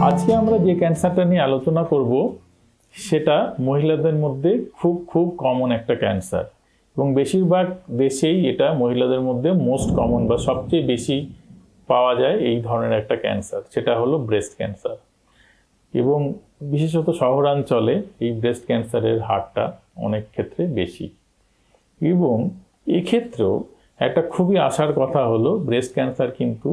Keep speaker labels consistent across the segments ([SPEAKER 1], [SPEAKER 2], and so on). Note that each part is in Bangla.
[SPEAKER 1] আজকে আমরা যে ক্যান্সারটা নিয়ে আলোচনা করব সেটা মহিলাদের মধ্যে খুব কমন একটা ক্যান্সার এবং বেশিরভাগ দেশেই এটা মহিলাদের মধ্যে মোস্ট কমন বা সবচেয়ে বেশি পাওয়া যায় এই ধরনের একটা ক্যান্সার, সেটা হলো ব্রেস্ট ক্যান্সার। এবং বিশেষত শহরাঞ্চলে এই ব্রেস্ট ক্যান্সারের হারটা অনেক ক্ষেত্রে বেশি। এবং এক্ষেত্রেও একটা খুবই আশার কথা হলো ব্রেস্ট ক্যান্সার কিন্তু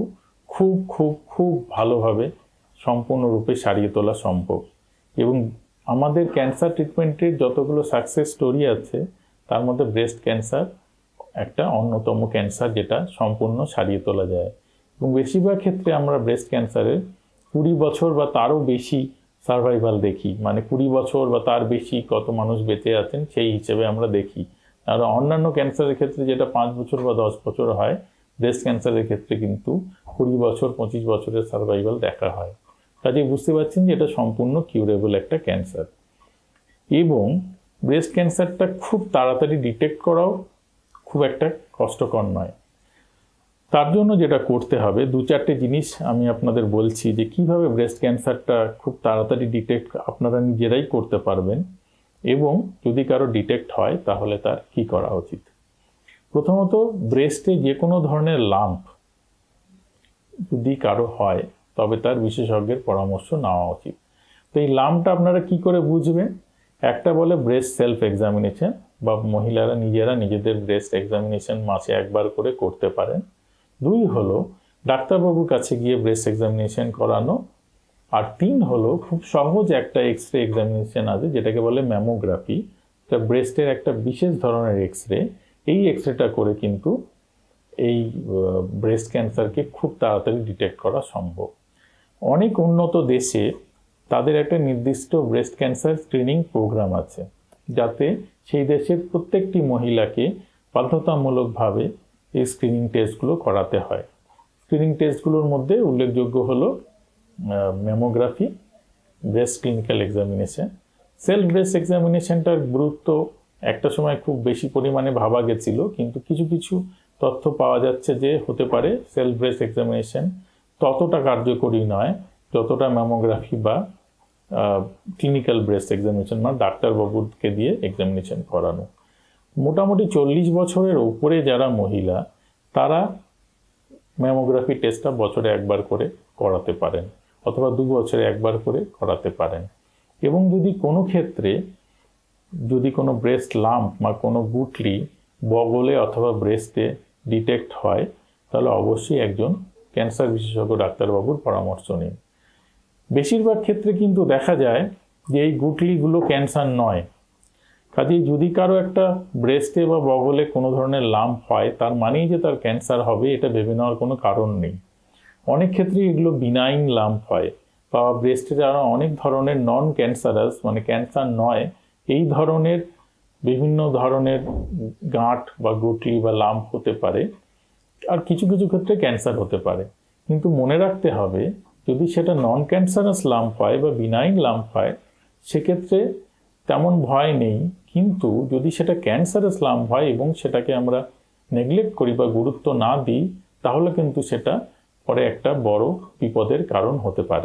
[SPEAKER 1] খুব ভালোভাবে সম্পূর্ণরূপে সারিয়ে তোলা সম্ভব। এবং আমাদের ক্যান্সার ট্রিটমেন্টের যতগুলো সাকসেস স্টোরি আছে তার মধ্যে ব্রেস্ট ক্যান্সার একটা অন্যতম ক্যান্সার যেটা সম্পূর্ণ সারিয়ে তোলা যায়। এবং বেশিরভাগ ক্ষেত্রে আমরা ব্রেস্ট ক্যান্সারের 20 বছর বা তারও বেশি সার্ভাইভাল দেখি, মানে 20 বছর বা তার বেশি কত মানুষ বেঁচে আছেন সেই হিসেবে আমরা দেখি। আর অন্যান্য ক্যান্সারের ক্ষেত্রে যেটা 5 বছর বা 10 বছর হয়, ব্রেস্ট ক্যান্সারের ক্ষেত্রে কিন্তু 20 বছর 25 বছরের সার্ভাইভাল দেখা হয়। কাজে বুঝতে পারছেন যে এটা সম্পূর্ণ কিউরেবল একটা ক্যান্সার। এবং ব্রেস্ট ক্যান্সারটা খুব তাড়াতাড়ি ডিটেক্ট করাও খুব একটা কষ্টকর নয়। তার জন্য যেটা করতে হবে 2-4টে জিনিস আমি আপনাদের বলছি যে কিভাবে ব্রেস্ট ক্যান্সারটা খুব তাড়াতাড়ি ডিটেক্ট আপনারা নিজেরাই করতে পারবেন এবং যদি কারো ডিটেক্ট হয় তাহলে তার কি করা উচিত। প্রথমত, ব্রেস্টে যে কোনো ধরনের লাম্প যদি কারো হয় তবে তার বিশেষজ্ঞের পরামর্শ নেওয়া উচিত। তো এই লাম্পটা আপনারা কি করে বুঝবেন? একটা বলে ব্রেস্ট সেলফ এক্সামিনেশন, বা মহিলারা নিজেরা নিজেদের ব্রেস্ট এক্সামিনেশন মাসে একবার করে করতে পারেন। 2 হলো ডাক্তারবাবুর কাছে গিয়ে ব্রেস্ট এক্সামিনেশন করানো। আর 3 হলো খুব সহজ একটা এক্সরে এক্সামিনেশন আছে যেটাকে বলে ম্যামোগ্রাফি। এটা ব্রেস্টের একটা বিশেষ ধরনের এক্সরে। এই এক্সরেটা করে কিন্তু এই ব্রেস্ট ক্যান্সারকে খুব তাড়াতাড়ি ডিটেক্ট করা সম্ভব। অনেক উন্নত দেশে তাদের একটা নির্দিষ্ট ব্রেস্ট ক্যান্সার স্ক্রিনিং প্রোগ্রাম আছে, যাতে সেই দেশের প্রত্যেকটি মহিলাকে বাধ্যতামূলকভাবে এই স্ক্রিনিং টেস্টগুলো করাতে হয়। স্ক্রিনিং টেস্টগুলোর মধ্যে উল্লেখযোগ্য হলো mammography, breast clinical examination. Self breast এক্সামিনেশনটার গুরুত্ব একটা সময় খুব বেশি পরিমাণে ভাবা গেছিল, কিন্তু কিছু তথ্য পাওয়া যাচ্ছে যে হতে পারে সেলফ ব্রেস্ট এক্সামিনেশন ততটা কার্যকরী নয় যতটা ম্যামোগ্রাফি বা ক্লিনিক্যাল ব্রেস্ট এক্সামিনেশন, মানে ডাক্তারবাবুকে দিয়ে এক্সামিনেশন করানো। মোটামুটি 40 বছরের উপরে যারা মহিলা তারা ম্যামোগ্রাফি টেস্টটা বছরে একবার করে করাতে পারেন অথবা 2 বছরে একবার করে করাতে পারেন। এবং যদি কোনো ক্ষেত্রে যদি কোনো ব্রেস্ট লাম্প বা কোনো গুটলি বগলে অথবা ব্রেস্টে ডিটেক্ট হয় তাহলে অবশ্যই একজন ক্যান্সার বিশেষজ্ঞ ডাক্তারবাবুর পরামর্শ নিন। বেশিরভাগ ক্ষেত্রে কিন্তু দেখা যায় যে এই গুটলিগুলো ক্যান্সার নয়। কাজেই যদি কারো একটা ব্রেস্টে বা বগলে কোনো ধরনের লাম্প হয় তার মানেই যে তার ক্যান্সার হবে এটা ভেবে নেওয়ার কোনো কারণ নেই। অনেক ক্ষেত্রে এগুলো বিনাইন লাম্প হয় বা ব্রেস্টে যারা অনেক ধরনের নন ক্যান্সারাস, মানে ক্যান্সার নয়, এই ধরনের বিভিন্ন ধরনের গাঁট বা গুটলি বা লাম্প হতে পারে। আর কিছু ক্ষেত্রে ক্যান্সার হতে পারে। কিন্তু মনে রাখতে হবে যদি সেটা নন ক্যান্সারাস লাম্প হয় বা বিনাইন লাম্প হয় সেক্ষেত্রে তেমন ভয় নেই। কিন্তু যদি সেটা ক্যান্সারাস লাম্প হয় এবং সেটাকে আমরা নেগলেক্ট করি বা গুরুত্ব না দিই তাহলে কিন্তু সেটা পরে একটা বড় বিপদের কারণ হতে পারে।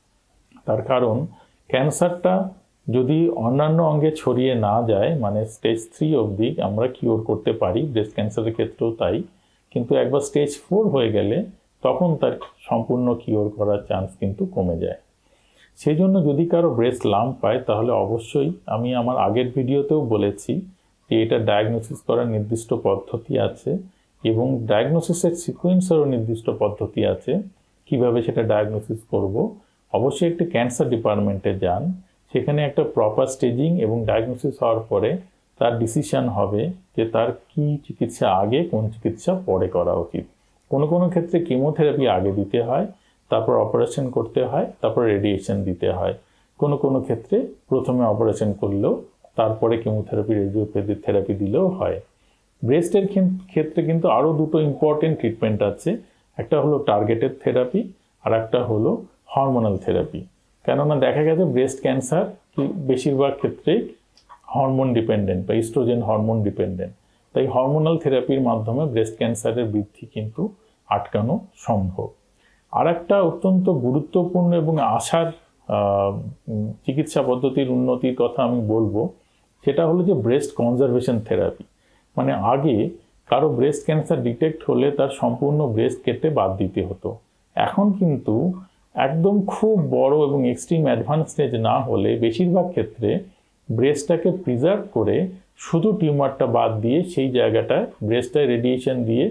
[SPEAKER 1] তার কারণ ক্যান্সারটা যদি অন্যান্য অঙ্গে ছড়িয়ে না যায়, মানে স্টেজ 3 অবধি আমরা কিওর করতে পারি, ব্রেস্ট ক্যান্সারের ক্ষেত্রেও তাই, কিন্তু একবার স্টেজ 4 হয়ে গেলে তখন তার সম্পূর্ণ কিওর করার চান্স কিন্তু কমে যায়। সেই জন্য যদি কারো ব্রেস্ট লাম্প পায় তাহলে অবশ্যই, আমি আমার আগের ভিডিওতেও বলেছি যে এটা ডায়াগনোসিস করার নির্দিষ্ট পদ্ধতি আছে এবং ডায়াগনোসিসের সিকোয়েন্সেরও নির্দিষ্ট পদ্ধতি আছে। কিভাবে সেটা ডায়াগনোসিস করব, অবশ্যই একটি ক্যান্সার ডিপার্টমেন্টে যান, সেখানে একটা প্রপার স্টেজিং এবং ডায়াগনোসিস হওয়ার পরে তার ডিসিশন হবে যে তার কি চিকিৎসা আগে কোন চিকিৎসা পরে করা উচিত। কোনো ক্ষেত্রে কেমোথেরাপি আগে দিতে হয়, তারপর অপারেশন করতে হয়, তারপর রেডিয়েশন দিতে হয়। কোনো ক্ষেত্রে প্রথমে অপারেশন করলেও তারপরে কেমোথেরাপি রেডিওথেরাপি দিলেও হয়। ব্রেস্টের ক্ষেত্রে কিন্তু আরও 2টো ইম্পর্টেন্ট ট্রিটমেন্ট আছে। একটা হলো টার্গেটেড থেরাপি আর একটা হলো হরমোনাল থেরাপি। কেননা দেখা গেছে ব্রেস্ট ক্যান্সার বেশিরভাগ ক্ষেত্রেই হরমোন ডিপেন্ডেন্ট বা ইস্ট্রোজেন হরমোন ডিপেন্ডেন্ট। তাই হরমোনাল থেরাপির মাধ্যমে ব্রেস্ট ক্যান্সারের বৃদ্ধি কিন্তু আটকানো সম্ভব। আর একটা অত্যন্ত গুরুত্বপূর্ণ এবং আশার চিকিৎসা পদ্ধতির উন্নতির কথা আমি বলবো, সেটা হলো যে ব্রেস্ট কনজারভেশন থেরাপি। মানে আগে কারো ব্রেস্ট ক্যান্সার ডিটেক্ট হলে তার সম্পূর্ণ ব্রেস্ট কেটে বাদ দিতে হতো। এখন কিন্তু একদম খুব বড় এবং এক্সট্রিম অ্যাডভান্স স্টেজ না হলে বেশিরভাগ ক্ষেত্রে ব্রেস্টটাকে প্রিজার্ভ করে শুধু টিউমারটা বাদ দিয়ে সেই জায়গাটায় ব্রেস্টটায় রেডিয়েশন দিয়ে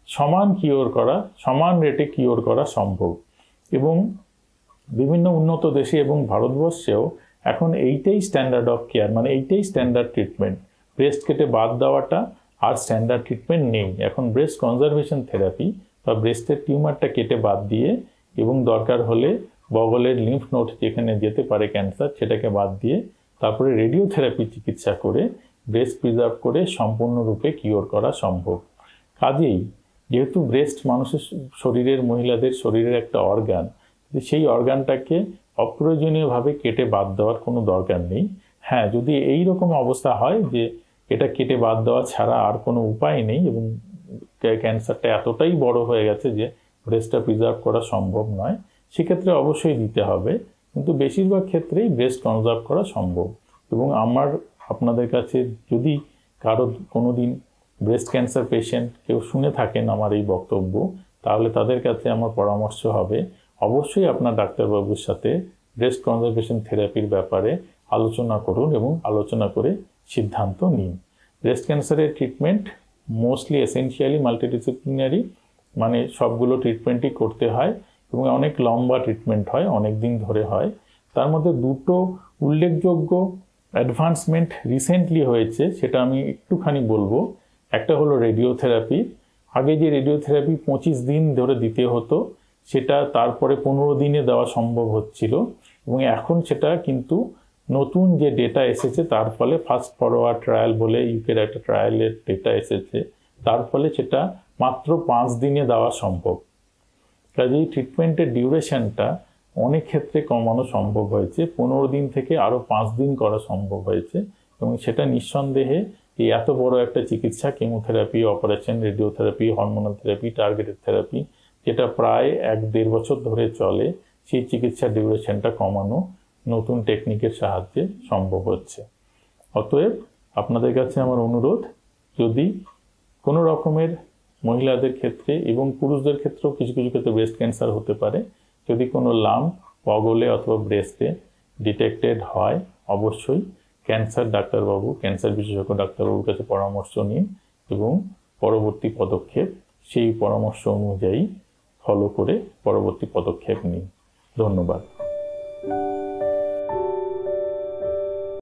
[SPEAKER 1] সমান রেটে কিওর করা সম্ভব। এবং বিভিন্ন উন্নত দেশে এবং ভারতবর্ষেও এখন এইটাই স্ট্যান্ডার্ড অফ কেয়ার, মানে এইটাই স্ট্যান্ডার্ড ট্রিটমেন্ট। ব্রেস্ট কেটে বাদ দেওয়াটা আর স্ট্যান্ডার্ড ট্রিটমেন্ট নেই, এখন ব্রেস্ট কনজারভেশন থেরাপি বা ব্রেস্টের টিউমারটা কেটে বাদ দিয়ে এবং দরকার হলে বগলের লিম্ফ নোড যেখানে যেতে পারে ক্যান্সার সেটাকে বাদ দিয়ে তারপরে রেডিওথেরাপি চিকিৎসা করে ব্রেস্ট প্রিজার্ভ করে সম্পূর্ণরূপে কিওর করা সম্ভব। কাজেই যেহেতু ব্রেস্ট মানুষের শরীরের, মহিলাদের শরীরের একটা অর্গান, সেই অর্গানটাকে অপ্রয়োজনীয়ভাবে কেটে বাদ দেওয়ার কোনো দরকার নেই। হ্যাঁ, যদি এই রকম অবস্থা হয় যে এটা কেটে বাদ দেওয়া ছাড়া আর কোনো উপায় নেই এবং ক্যান্সারটা এতটাই বড় হয়ে গেছে যে ব্রেস্টটা প্রিজার্ভ করা সম্ভব নয়, সেক্ষেত্রে অবশ্যই দিতে হবে। কিন্তু বেশিরভাগ ক্ষেত্রেই ব্রেস্ট কনজার্ভ করা সম্ভব। এবং আপনাদের কাছে যদি কারো কোনোদিন ব্রেস্ট ক্যান্সার পেশেন্ট কেউ শুনে থাকেন আমার এই বক্তব্য, তাহলে তাদের কাছে আমার পরামর্শ হবে অবশ্যই আপনার ডাক্তারবাবুর সাথে ব্রেস্ট কনজারভেশন থেরাপির ব্যাপারে আলোচনা করুন এবং আলোচনা করে সিদ্ধান্ত নিন। ব্রেস্ট ক্যান্সারের ট্রিটমেন্ট মোস্টলি এসেনশিয়ালি মাল্টিডিসিপ্লিনারি, মানে সবগুলো ট্রিটমেন্টই করতে হয় এবং অনেক লম্বা ট্রিটমেন্ট হয়, অনেক দিন ধরে হয়। তার মধ্যে দুটো উল্লেখযোগ্য অ্যাডভান্সমেন্ট রিসেন্টলি হয়েছে, সেটা আমি একটুখানি বলবো। একটা হলো রেডিওথেরাপি। আগে যে রেডিওথেরাপি 25 দিন ধরে দিতে হতো, সেটা তারপরে 15 দিনে দেওয়া সম্ভব হচ্ছিল এবং এখন সেটা কিন্তু নতুন যে ডেটা এসেছে তার ফলে ফাস্ট ফরওয়ার্ড ট্রায়াল বলে ইউকের একটা ট্রায়ালের ডেটা এসেছে, তার ফলে সেটা মাত্র 5 দিনে দেওয়া সম্ভব। কাজেই ট্রিটমেন্টের ডিউরেশনটা অনেক ক্ষেত্রে কমানো সম্ভব হয়েছে, 15 দিন থেকে আরও 5 দিন করা সম্ভব হয়েছে এবং সেটা নিঃসন্দেহে এই এত বড় একটা চিকিৎসা, chemotherapy, operation, radiotherapy, hormonal therapy, targeted therapy, যেটা প্রায় 1-1.5 বছর ধরে চলে, সেই চিকিৎসার ডিউরেশনটা কমানো নতুন টেকনিকের সাহায্যে সম্ভব হচ্ছে। অতএব আপনাদের কাছে আমার অনুরোধ, যদি কোনো রকমের মহিলাদের ক্ষেত্রে এবং পুরুষদের ক্ষেত্রেও কিছু কিছু ক্ষেত্রে ব্রেস্ট ক্যান্সার হতে পারে, যদি কোনো লাম্প বগলে অথবা ব্রেস্টে ডিটেক্টেড হয়, অবশ্যই ক্যান্সার বিশেষজ্ঞ ডাক্তারবাবুর কাছে পরামর্শ নিন এবং পরবর্তী পদক্ষেপ সেই পরামর্শ অনুযায়ী ফলো করে পরবর্তী পদক্ষেপ নিন। ধন্যবাদ।